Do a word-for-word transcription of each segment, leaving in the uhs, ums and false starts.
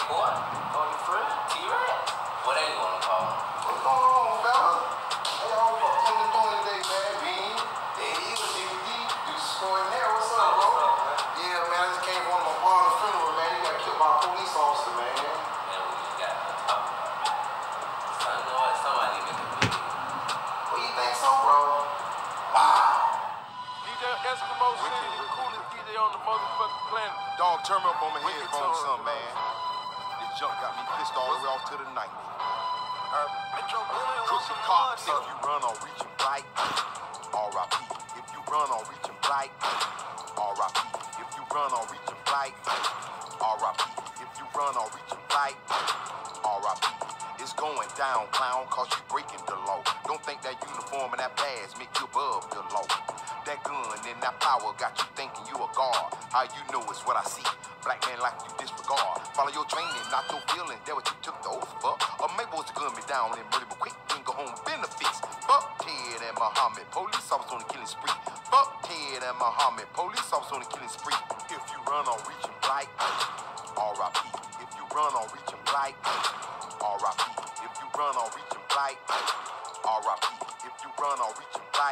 boy. Call your friend. T-Rex. What they wanna call him? What's going on, fella? Hey, y'all, what you doing today, man? Bean? There he is, D V D. You extraordinary. What's up, bro? What's up, man? Yeah, man, I just came from one of my partner's funeral, man. He got killed by a police officer, man. Man, we just got to talk about it, man. So, you know what? Somebody need to be. What you think so, bro? Wow. D J Eskimo City, the coolest D J on the motherfucking planet. Dog, turn me up on my Wicked headphones, Torres, son, man. This junk got me pissed all the way off to the night. Crooked cops, if you run on reaching black, R I P. If you run on reaching black, R I P. If you run on reaching black, R I P. If you run on reaching black, R I P. It's going down, clown, cause you breaking the law. Don't think that uniform and that badge make you above the law. That gun and that power got you thinking you a guard. How you know it's what I see. Black man like you disregard. Follow your training, not your feelings. That what you took the oath for. Or maybe it was to gun me down and murder me quick. Then go home benefits. Fuck Ted and Muhammad. Police officer on the killing spree. Fuck Ted and Muhammad. Police officer on the killing spree. If you run on reaching black, R I P. If you run on reaching black, R I P. If you run on reaching black, R I P. If you run on reaching black,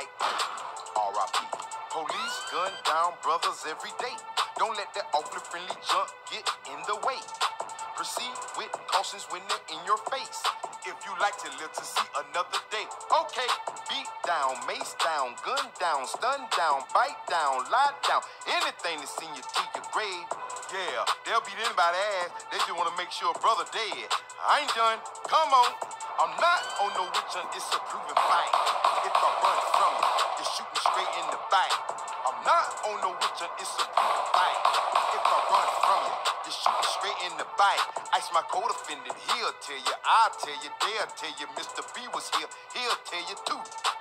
R I P. Police gun down brothers every day. Don't let that awfully friendly junk get in the way. Proceed with cautions when they're in your face. If you like to live to see another day. Okay, beat down, mace down, gun down, stun down, bite down, lie down. Anything to send you to your grave. Yeah, they'll beat anybody's ass. They just want to make sure a brother dead. I ain't done. Come on. I'm not on no witch hunt. It's a proven fight. If I run from you, you're shooting straight in the back. I'm not on no witch hunt. It's a proven fight. If I run from you, you're shooting straight in the back. Ice my code offended. He'll tell you. I'll tell you. They'll tell you. Mister B was here. He'll tell you too.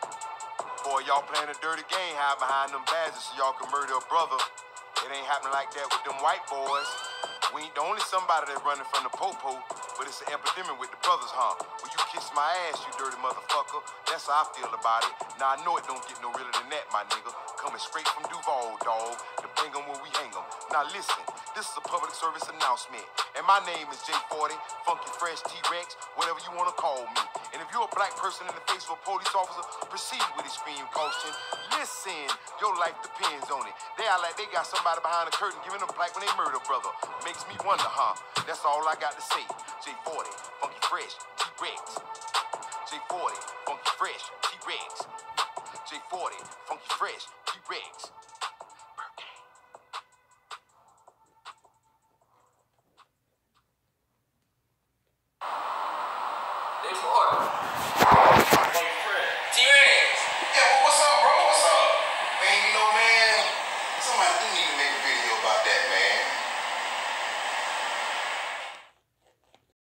Boy, y'all playing a dirty game. Hide behind them badges so y'all can murder a brother. It ain't happening like that with them white boys. We ain't the only somebody that's running from the po-po, but it's an epidemic with the brothers, huh? When you kiss my ass, you dirty motherfucker. That's how I feel about it. Now, I know it don't get no realer than that, my nigga. Coming straight from Duval, dog, to bring them where we hang them. Now, listen, this is a public service announcement, and my name is J forty, Funky Fresh T-Rex, whatever you want to call me. And if you're a black person in the face of a police officer, proceed with extreme caution. Listen, your life depends on it. They are like they got somebody behind the curtain giving them black when they murder brother. Makes me wonder, huh? That's all I got to say. J forty, Funky Fresh, T-Rex. J forty, Funky Fresh, T-Rex. J forty, Funky Fresh, T-Rex.